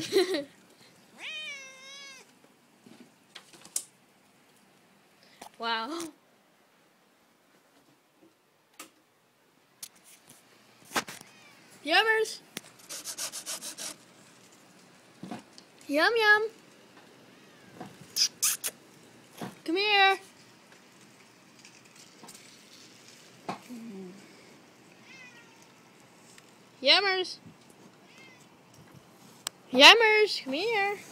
Wow. Yummers. Yum yum. Come here. Yummers. Yummers, come here.